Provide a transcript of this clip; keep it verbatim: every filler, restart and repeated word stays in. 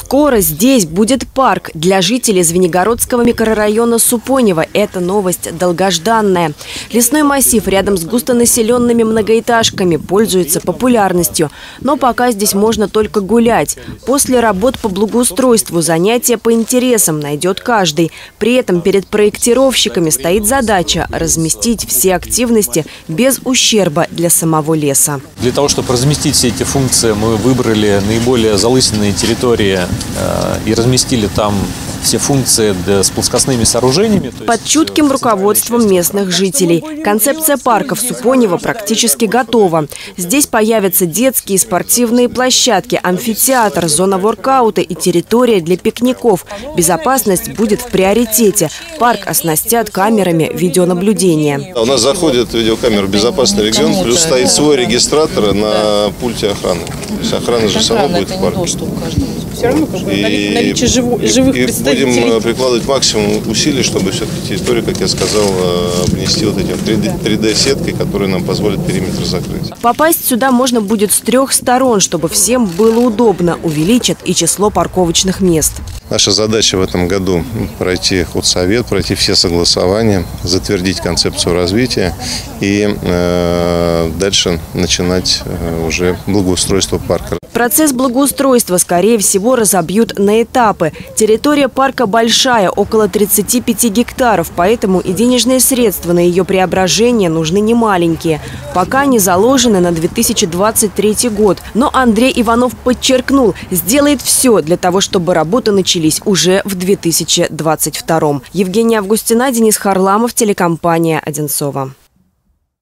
Скоро здесь будет парк для жителей Звенигородского микрорайона Супонево. Это новость долгожданная. Лесной массив рядом с густонаселенными многоэтажками пользуется популярностью. Но пока здесь можно только гулять. После работ по благоустройству занятия по интересам найдет каждый. При этом перед проектировщиками стоит задача разместить все активности без ущерба для самого леса. Для того, чтобы разместить все эти функции, мы выбрали наиболее залысенные территории э, и разместили там все функции с плоскостными сооружениями. Под чутким руководством местных жителей. Концепция парка в Супонево практически готова. Здесь появятся детские и спортивные площадки, амфитеатр, зона воркаута и территория для пикников. Безопасность будет в приоритете. Парк оснастят камерами видеонаблюдения. У нас заходит видеокамера «Безопасный регион», плюс стоит свой регистратор на пульте охраны. То есть охрана же сама будет в парке. Все равно как бы наличие живых и, представителей. И будем прикладывать максимум усилий, чтобы все-таки территорию, как я сказал, обнести вот этим три дэ сеткой, которая нам позволит периметр закрыть. Попасть сюда можно будет с трех сторон, чтобы всем было удобно. Увеличат и число парковочных мест. Наша задача в этом году пройти худсовет, пройти все согласования, затвердить концепцию развития и э, дальше начинать э, уже благоустройство парка. Процесс благоустройства, скорее всего, разобьют на этапы. Территория парка большая, около тридцати пяти гектаров, поэтому и денежные средства на ее преображение нужны немаленькие. Пока они заложены на две тысячи двадцать третий год. Но Андрей Иванов подчеркнул, сделает все для того, чтобы работы начались уже в две тысячи двадцать втором. Евгения Августина, Денис Харламов, телекомпания «Одинцово».